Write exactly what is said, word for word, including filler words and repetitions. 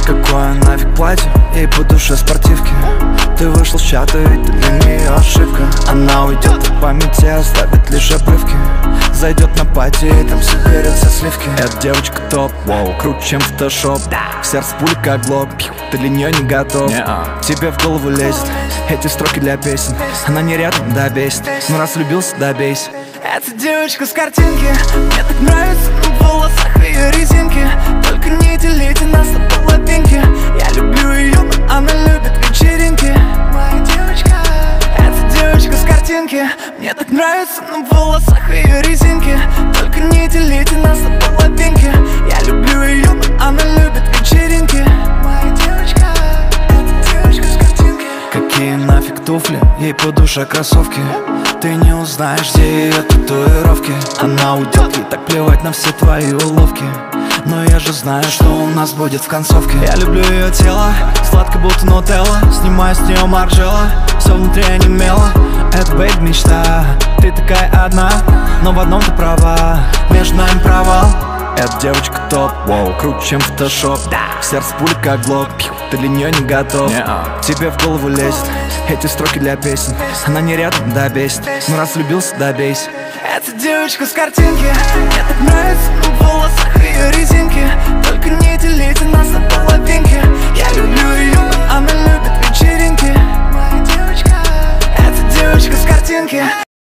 Какое нафиг платье, ей по душе спортивки. Ты вышел с чата, ведь ты для нее ошибка. Она уйдет в памяти, оставит лишь обрывки. Зайдет на пати и там соберет все сливки. Эта девочка топ, воу, круче, чем фотошоп. В сердце пуля как глок, ты для нее не готов. К тебе в голову лезет эти строки для песен. Она не рядом, да бесит, но раз влюбился, да бейся. Эта девочка с картинки, мне так нравится на волосах ее резинки. Только не делите нас на половинки. Я люблю ее, но она любит вечеринки. Моя девочка. Эта девочка с картинки, мне так нравится на волосах ее резинки. Только не делите нас на половинки. Я люблю ее, но она любит вечеринки. Моя девочка. Эта девочка с картинки. Какие нафиг туфли, ей по душе кроссовки. Ты не узнаешь, где ее татуировки. Она уйдет, ей так плевать на все твои уловки. Но я же знаю, что у нас будет в концовке. Я люблю ее тело, сладко будто нутелла. Снимаю с нее маржела, все внутри онемело. Это бэйб мечта, ты такая одна, но в одном ты права, между нами провал. Эта девочка топ, воу, круче, чем фотошоп. В сердце пуля как глок, ты для нее не готов. К тебе в голову лезет эти строки для песен. Она не рядом, да бесит, но раз влюбился, да бейся. Эта девочка с картинки, мне так нравится на волосах